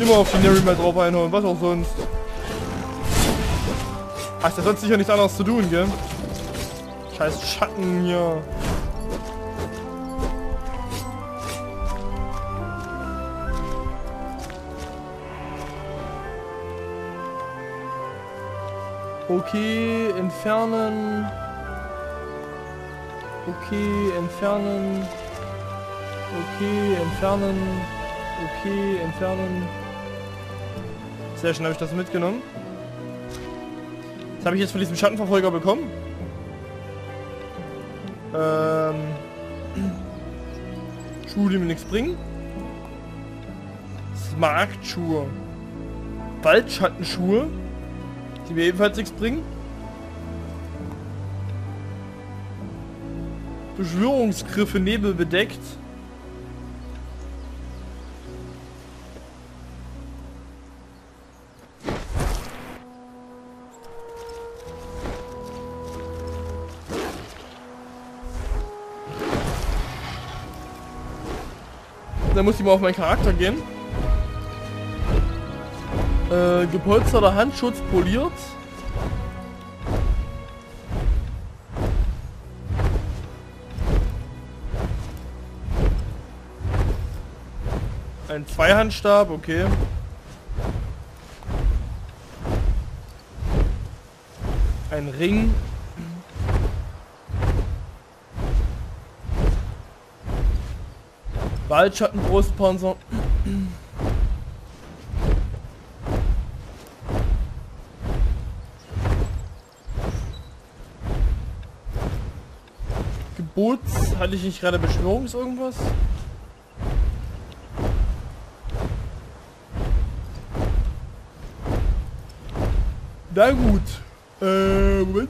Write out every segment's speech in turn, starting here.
immer auf die Nerima drauf einhauen, was auch sonst. Ach, da sonst sicher nichts anderes zu tun, gell? Scheiß Schatten hier. Okay, entfernen. Okay, entfernen. Okay, entfernen. Okay, entfernen. Sehr schön, habe ich das mitgenommen. Was habe ich jetzt von diesem Schattenverfolger bekommen? Schuhe, die mir nichts bringen. Smaragdschuhe. Waldschattenschuhe, die mir ebenfalls nichts bringen. Beschwörungsgriffe, Nebel bedeckt. Dann muss ich mal auf meinen Charakter gehen. Gepolsterter Handschutz poliert. Ein Zweihandstab, okay. Ein Ring. Waldschattenbrustpanzer. Gebots, hatte ich nicht gerade Beschwörungs irgendwas? Na gut. Moment.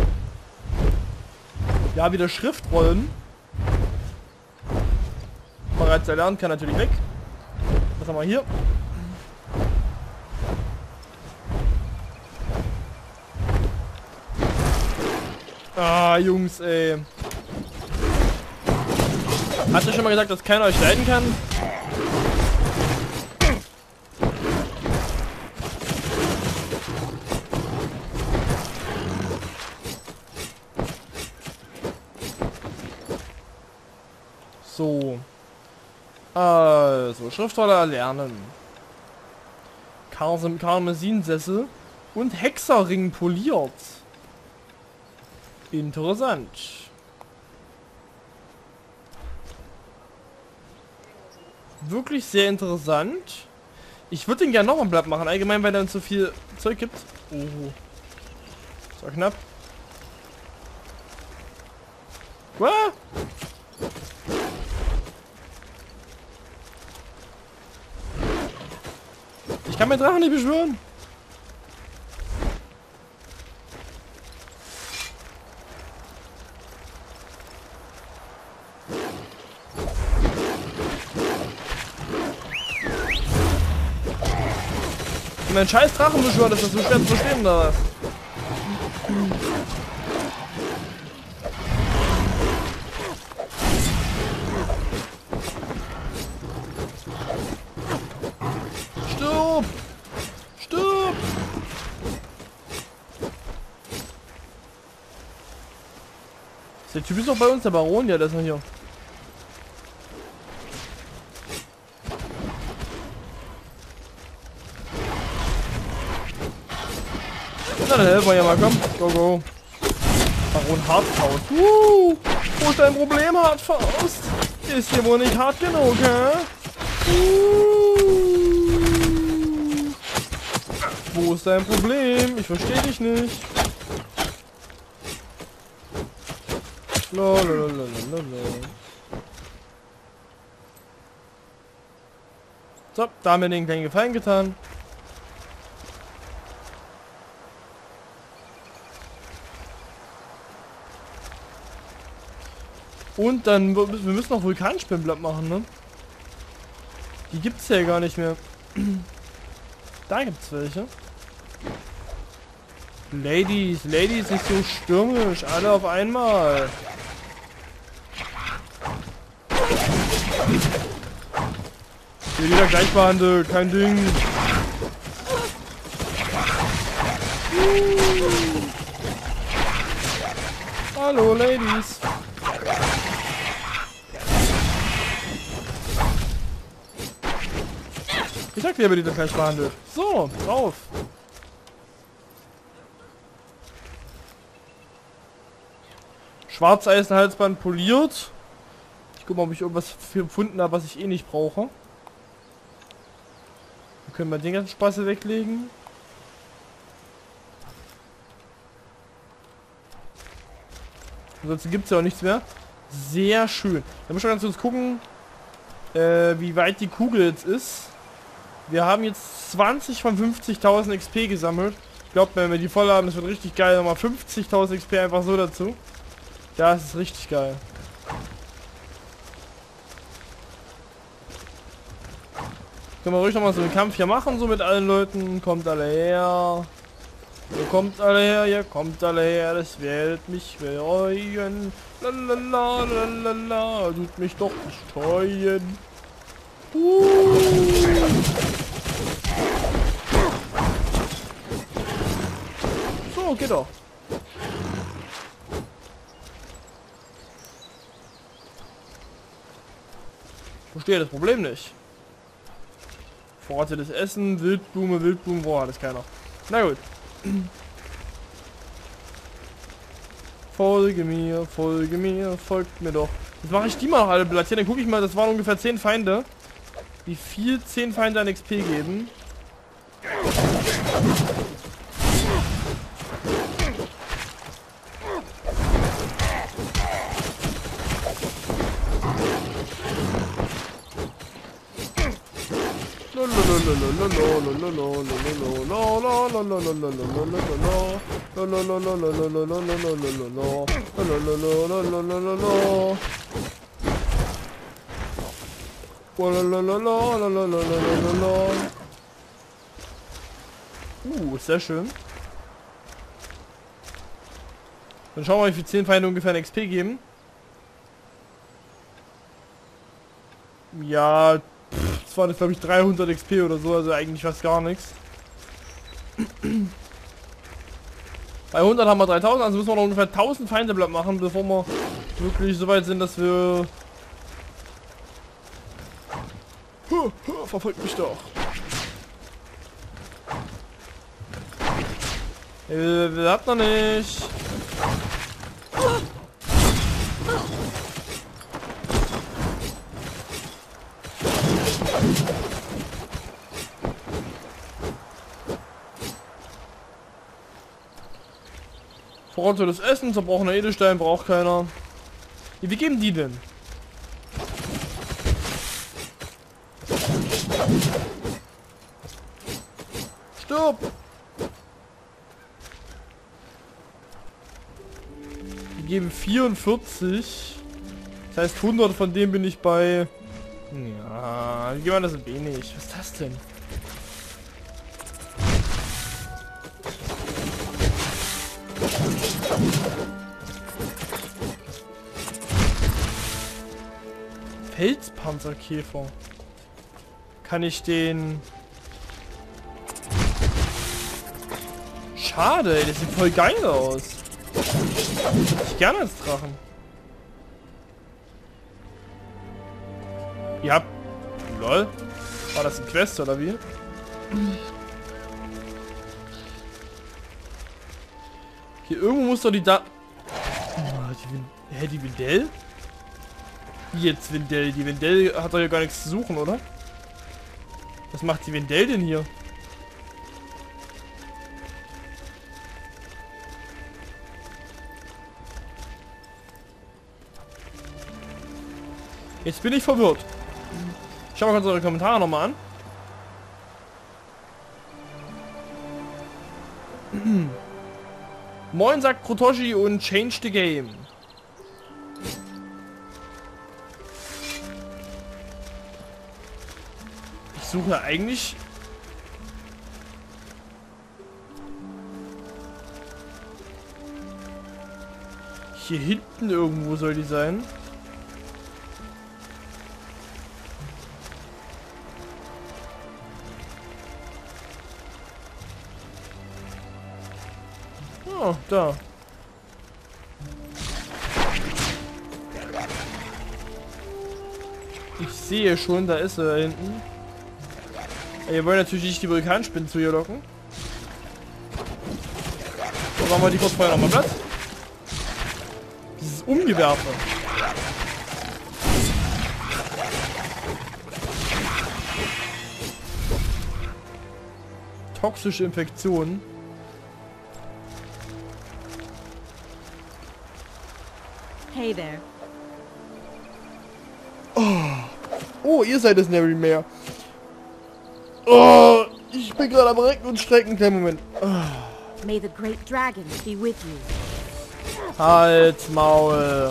Ja, wieder Schriftrollen. Bereits erlernt, kann natürlich weg. Was haben wir hier? Ah, Jungs, ey. Hast du schon mal gesagt, dass keiner euch leiden kann? So. Also, Schriftrolle erlernen. Karmesinsessel und Hexerring poliert. Interessant. Wirklich sehr interessant. Ich würde den gerne noch ein Blatt machen, allgemein, weil dann zu viel Zeug gibt. Oh. Das war knapp. Was? Ich kann meinen Drachen nicht beschwören. Mein scheiß Drachen beschwört, ist das so schwer zu verstehen oder was? Stirb! Stirb! Der Typ ist doch bei uns, der Baron, ja, der ist noch hier. Na, dann helfen wir ja mal, komm. Go, go. Baron Hartfaust. Wo ist dein Problem, Hartfaust? Ist hier wohl nicht hart genug, hä? Wo ist dein Problem? Ich verstehe dich nicht. So, da haben wir den kleinen Gefallen getan. Und dann, wir müssen noch Vulkanspinnblatt machen, ne? Die gibt's ja gar nicht mehr. Da gibt's welche. Ladies, nicht so stürmisch, alle auf einmal. Hier wieder gleich behandelt, kein Ding. Hallo, Ladies. Ich sag dir, aber die doch gleich behandelt. So, drauf. Schwarzeisenhalsband poliert. Ich guck mal, ob ich irgendwas gefunden habe, was ich eh nicht brauche. Wir können mal den ganzen Spaß hier weglegen. Ansonsten gibt es ja auch nichts mehr. Sehr schön. Dann müssen wir ganz kurz gucken, wie weit die Kugel jetzt ist. Wir haben jetzt 20 von 50.000 XP gesammelt. Glaubt mir, wenn wir die voll haben, das wird richtig geil. Nochmal 50.000 XP einfach so dazu. Ja, es ist richtig geil. Können wir ruhig nochmal so einen Kampf hier machen, so mit allen Leuten. Kommt alle her. Ihr kommt alle her, ihr kommt alle her. Das wird mich freuen. Lalala, lalala. Tut mich doch nicht scheuen. So, geht doch. Ich verstehe das Problem nicht. Vorratiertes Essen, Wildblume, boah, hat das keiner. Na gut. Folge mir, folgt mir doch. Jetzt mache ich die mal noch alle platzieren, dann gucke ich mal, das waren ungefähr 10 Feinde. Wie viel 10 Feinde an XP geben. Sehr schön. Dann schauen wir mal, wie viel 10 Feinde ungefähr ein XP geben. Ja, das waren jetzt glaube ich 300 XP oder so, also eigentlich fast gar nichts. Bei 100 haben wir 3000, also müssen wir noch ungefähr 1000 Feinde machen, bevor wir wirklich so weit sind, dass wir... Verfolgt mich doch. Wir habt noch nicht. Verrottetes Essen, zerbrochener Edelstein, braucht keiner. Wie geben die denn? Stirb! Die geben 44. Das heißt 100 von dem bin ich bei... Ja, wie geben wir das ein wenig? Was ist das denn? Felspanzerkäfer. Kann ich den... Schade, ey, das sieht voll geil aus. Hätte ich gerne als Drachen. Ja. Lol. War das ein Quest oder wie? Hier irgendwo muss doch die die Windell? Jetzt Windell. Die Windell hat doch ja gar nichts zu suchen, oder? Was macht die Windell denn hier? Jetzt bin ich verwirrt. Schau mal kurz eure Kommentare nochmal an. Moin, sagt Krotoshi und Change the Game. Ich suche eigentlich... Hier hinten irgendwo soll die sein. Oh, da. Ich sehe schon, da ist er da hinten. Wir wollen natürlich nicht die Vulkanspinnen zu ihr locken. So, machen wir die kurz vorher nochmal Platz. Dieses Umgewerfe. Toxische Infektionen. Hey there. Oh, ihr seid es, Nevermare. Oh, ich bin gerade am Recken und Strecken. Kleinen Moment. May the great dragons be with you. Halt, Maul.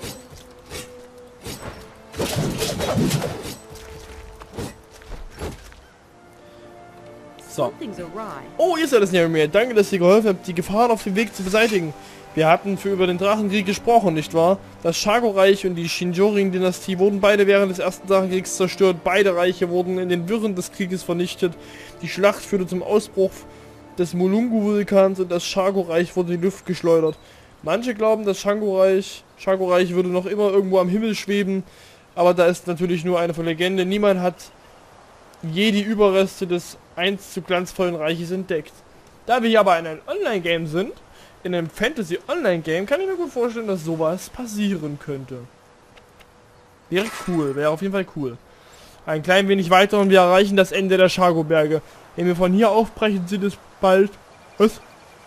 So. Something's awry. Oh, ihr seid es, Nevermare. Danke, dass ihr geholfen habt, die Gefahren auf dem Weg zu beseitigen. Wir hatten über den Drachenkrieg gesprochen, nicht wahr? Das Shago-Reich und die Shinjorin-Dynastie wurden beide während des ersten Drachenkriegs zerstört. Beide Reiche wurden in den Wirren des Krieges vernichtet. Die Schlacht führte zum Ausbruch des Mulungu-Vulkans und das Shago-Reich wurde in die Luft geschleudert. Manche glauben, das Shago-Reich würde noch immer irgendwo am Himmel schweben, aber da ist natürlich nur eine von Legende. Niemand hat je die Überreste des einst zu glanzvollen Reiches entdeckt. Da wir hier aber in einem Online-Game sind, in einem Fantasy-Online-Game, kann ich mir gut vorstellen, dass sowas passieren könnte. Wäre cool, wäre auf jeden Fall cool. Ein klein wenig weiter und wir erreichen das Ende der Shago-Berge. Wenn wir von hier aufbrechen, sind es bald... Was?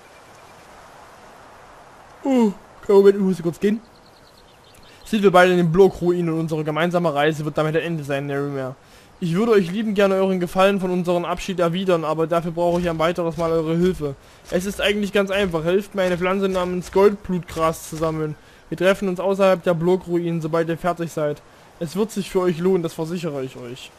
Oh, Moment, ich muss kurz gehen. Sind wir beide in den Block-Ruinen und unsere gemeinsame Reise wird damit ein Ende sein, Nevermare. Ich würde euch liebend gerne euren Gefallen von unserem Abschied erwidern, aber dafür brauche ich ein weiteres Mal eure Hilfe. Es ist eigentlich ganz einfach. Helft mir, eine Pflanze namens Goldblutgras zu sammeln. Wir treffen uns außerhalb der Blockruinen, sobald ihr fertig seid. Es wird sich für euch lohnen, das versichere ich euch.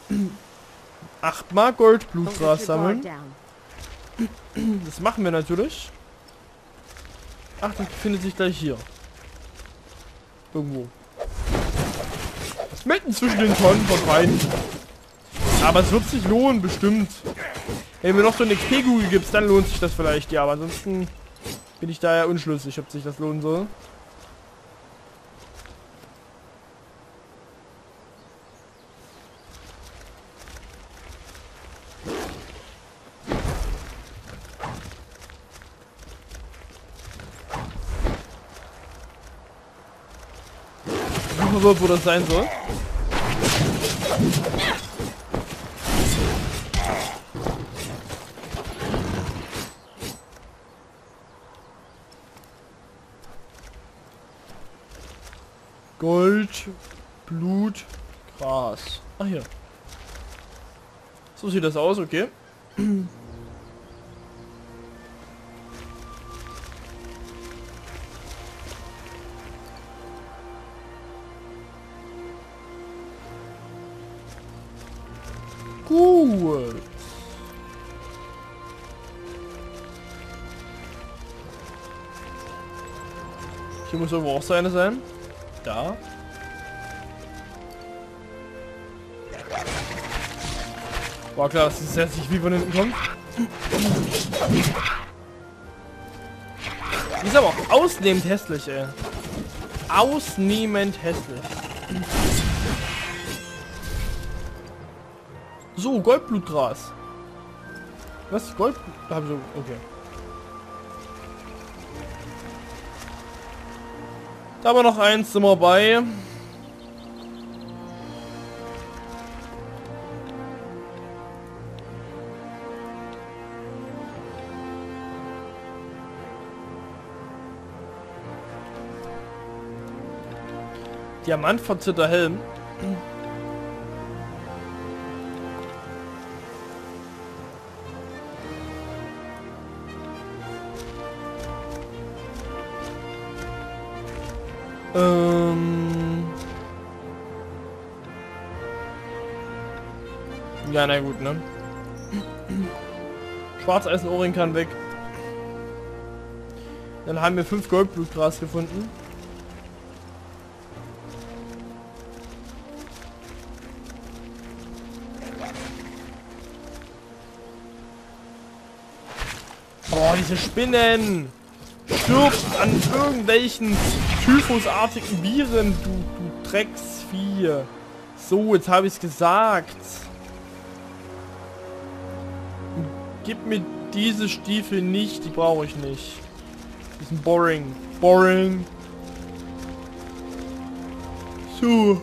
8-mal Goldblutgras sammeln. Das machen wir natürlich. Ach, das befindet sich gleich hier. Irgendwo. Mitten zwischen den Tonnen von beiden. Aber es wird sich lohnen, bestimmt. Wenn mir noch so eine XP-Kugel gibst, dann lohnt sich das vielleicht, ja. Aber ansonsten bin ich da ja unschlüssig, ob sich das lohnen soll. Wo das sein soll. Gold, Blut, Gras. Ach hier. So sieht das aus, okay. Gut. Hier muss irgendwo auch seine sein. Da. War klar, dass es jetzt nicht wie von hinten kommt. Die ist aber auch ausnehmend hässlich, ey. Ausnehmend hässlich. So, Goldblutgras. Was? Goldblut? Da hab ich so. Okay. Da haben wir noch eins, sind wir bei. Diamantverzierter Helm. Ja, na gut, ne? Schwarzeisen-Ohrring kann weg. Dann haben wir 5 Goldblutgras gefunden. Boah, diese Spinnen! Stirbt an irgendwelchen typhusartigen Viren, du Drecksvieh. So, jetzt habe ich es gesagt. Gib mir diese Stiefel nicht, die brauche ich nicht. Die sind boring. Boring. So.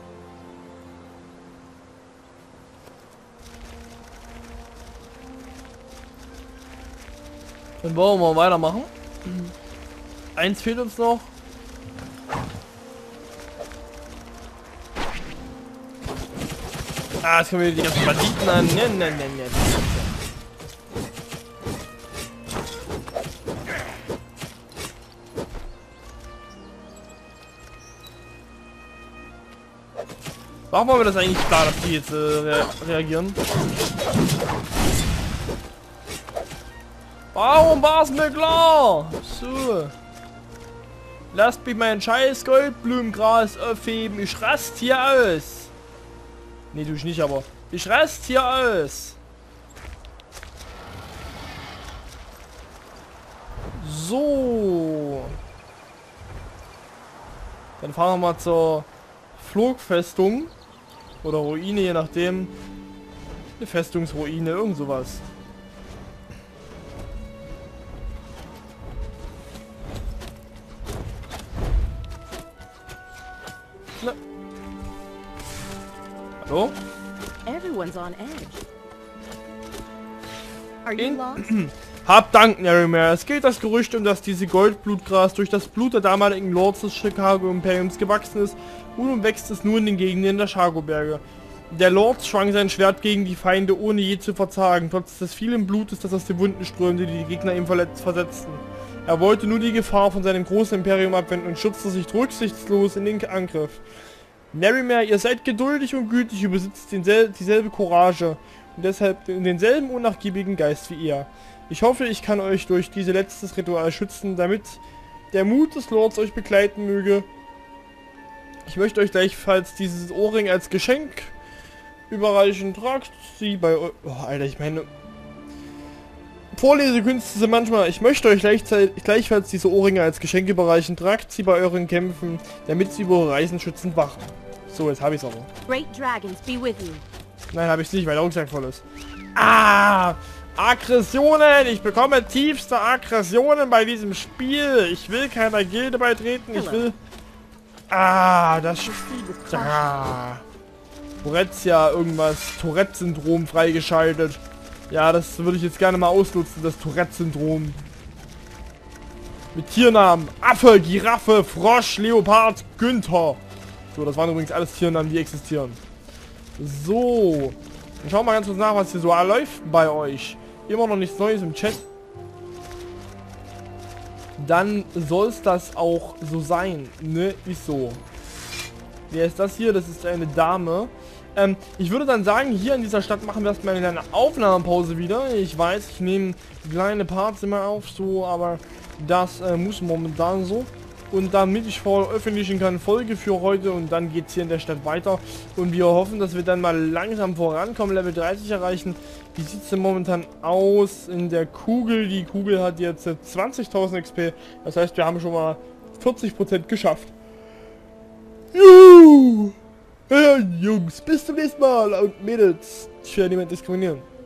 Dann wollen wir mal weitermachen. Eins fehlt uns noch. Ah, jetzt kommen wir die ganzen Banditen an. Ne. Warum war mir das eigentlich klar, dass die jetzt reagieren? Warum war es mir klar? So. Lasst mich mein scheiß Goldblumengras aufheben. Ich rast hier aus. Nee, tu ich nicht, aber ich rast hier aus. So. Dann fahren wir mal zur Flugfestung. Oder Ruine, je nachdem. Eine Festungsruine, irgend sowas. Ne. Hallo? Everyone's on edge. Are you lost? Hab Dank, Narymere. Es geht das Gerücht um, dass diese Goldblutgras durch das Blut der damaligen Lords des Chicago-Imperiums gewachsen ist und nun wächst es nur in den Gegenden der Chago-Berge. Der Lord schwang sein Schwert gegen die Feinde, ohne je zu verzagen, trotz des vielen Blutes, das aus den Wunden strömte, die die Gegner ihm versetzten. Er wollte nur die Gefahr von seinem großen Imperium abwenden und stürzte sich rücksichtslos in den Angriff. Narymere, ihr seid geduldig und gütig, ihr besitzt dieselbe Courage und deshalb denselben unnachgiebigen Geist wie ihr. Ich hoffe, ich kann euch durch dieses letztes Ritual schützen, damit der Mut des Lords euch begleiten möge. Ich möchte euch gleichfalls dieses Ohrring als Geschenk überreichen. Tragt sie bei euch... Oh, Alter, ich meine... Vorlesekünste sind manchmal... Ich möchte euch gleichfalls diese Ohrringe als Geschenk überreichen. Tragt sie bei euren Kämpfen, damit sie über eure Reisen schützend wachen. So, jetzt habe ich es aber. Great dragons be with you. Nein, habe ich es nicht, weil der Rucksack voll ist. Ah! Aggressionen! Ich bekomme tiefste Aggressionen bei diesem Spiel. Ich will keiner Gilde beitreten. Ich will... Ah, das... Ah. Tourette irgendwas. Tourette-Syndrom freigeschaltet. Ja, das würde ich jetzt gerne mal ausnutzen, das Tourette-Syndrom. Mit Tiernamen. Affe, Giraffe, Frosch, Leopard, Günther. So, das waren übrigens alles Tiernamen, die existieren. So. Dann schauen wir mal ganz kurz nach, was hier so läuft bei euch. Immer noch nichts Neues im Chat. Dann soll es das auch so sein. Ne, wieso? Wer ist das hier? Das ist eine Dame. Ich würde dann sagen, hier in dieser Stadt machen wir erstmal eine kleine Aufnahmepause wieder. Ich weiß, ich nehme kleine Parts immer auf, so, aber das muss momentan so. Und damit ich veröffentlichen kann, Folge für heute und dann geht es hier in der Stadt weiter. Und wir hoffen, dass wir dann mal langsam vorankommen, Level 30 erreichen. Wie sieht es denn momentan aus in der Kugel? Die Kugel hat jetzt 20.000 XP. Das heißt, wir haben schon mal 40% geschafft. Juhu! Ja, Jungs, bis zum nächsten Mal und Mädels. Ich werde niemand diskriminieren.